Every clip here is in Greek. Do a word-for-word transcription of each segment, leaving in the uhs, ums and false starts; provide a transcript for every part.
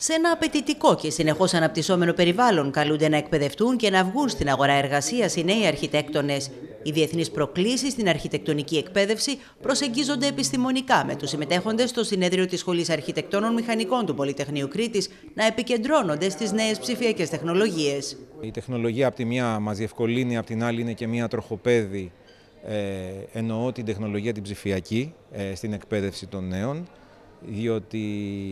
Σε ένα απαιτητικό και συνεχώς αναπτυσσόμενο περιβάλλον καλούνται να εκπαιδευτούν και να βγουν στην αγορά εργασίας οι νέοι αρχιτέκτονες. Οι διεθνείς προκλήσεις στην αρχιτεκτονική εκπαίδευση προσεγγίζονται επιστημονικά, με τους συμμετέχοντες στο συνέδριο της Σχολής Αρχιτεκτόνων Μηχανικών του Πολυτεχνείου Κρήτης να επικεντρώνονται στις νέες ψηφιακές τεχνολογίες. Η τεχνολογία από τη μία μας διευκολύνει, από την άλλη είναι και μία τροχοπέδη. Ε, εννοώ την τεχνολογία την ψηφιακή ε, στην εκπαίδευση των νέων, διότι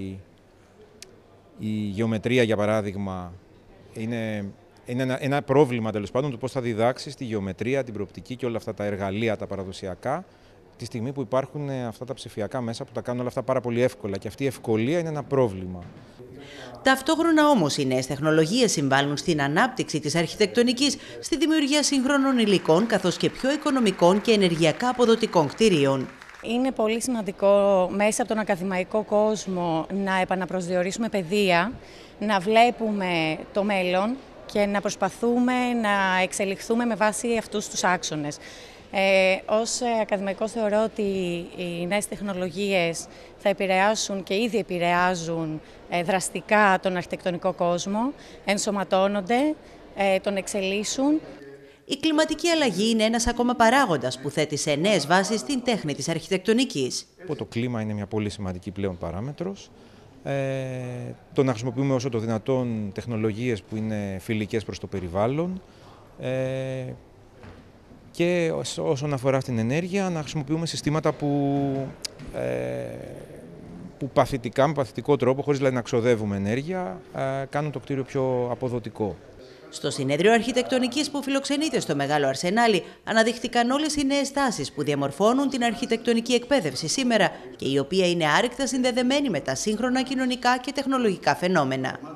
η γεωμετρία, για παράδειγμα, είναι, είναι ένα, ένα πρόβλημα τέλος πάντων του πώς θα διδάξεις τη γεωμετρία, την προοπτική και όλα αυτά τα εργαλεία, τα παραδοσιακά, τη στιγμή που υπάρχουν αυτά τα ψηφιακά μέσα που τα κάνουν όλα αυτά πάρα πολύ εύκολα. Και αυτή η ευκολία είναι ένα πρόβλημα. Ταυτόχρονα όμως οι νέες τεχνολογίες συμβάλλουν στην ανάπτυξη της αρχιτεκτονικής, στη δημιουργία σύγχρονων υλικών καθώς και πιο οικονομικών και ενεργειακά αποδοτικών κτίριων. Είναι πολύ σημαντικό μέσα από τον ακαδημαϊκό κόσμο να επαναπροσδιορίσουμε παιδεία, να βλέπουμε το μέλλον και να προσπαθούμε να εξελιχθούμε με βάση αυτούς τους άξονες. Ε, ως ακαδημαϊκός θεωρώ ότι οι νέες τεχνολογίες θα επηρεάσουν και ήδη επηρεάζουν ε, δραστικά τον αρχιτεκτονικό κόσμο, ενσωματώνονται, ε, τον εξελίσσουν. Η κλιματική αλλαγή είναι ένας ακόμα παράγοντας που θέτει σε νέες βάσεις την τέχνη της αρχιτεκτονικής. Το κλίμα είναι μια πολύ σημαντική πλέον παράμετρος. Ε, το να χρησιμοποιούμε όσο το δυνατόν τεχνολογίες που είναι φιλικές προς το περιβάλλον. Ε, και όσον αφορά στην ενέργεια, να χρησιμοποιούμε συστήματα που, ε, που παθητικά, με παθητικό τρόπο, χωρίς δηλαδή να ξοδεύουμε ενέργεια, ε, κάνουν το κτίριο πιο αποδοτικό. Στο συνέδριο αρχιτεκτονικής που φιλοξενείται στο Μεγάλο Αρσενάλι αναδείχθηκαν όλες οι νέες τάσεις που διαμορφώνουν την αρχιτεκτονική εκπαίδευση σήμερα και η οποία είναι άρρηκτα συνδεδεμένη με τα σύγχρονα κοινωνικά και τεχνολογικά φαινόμενα.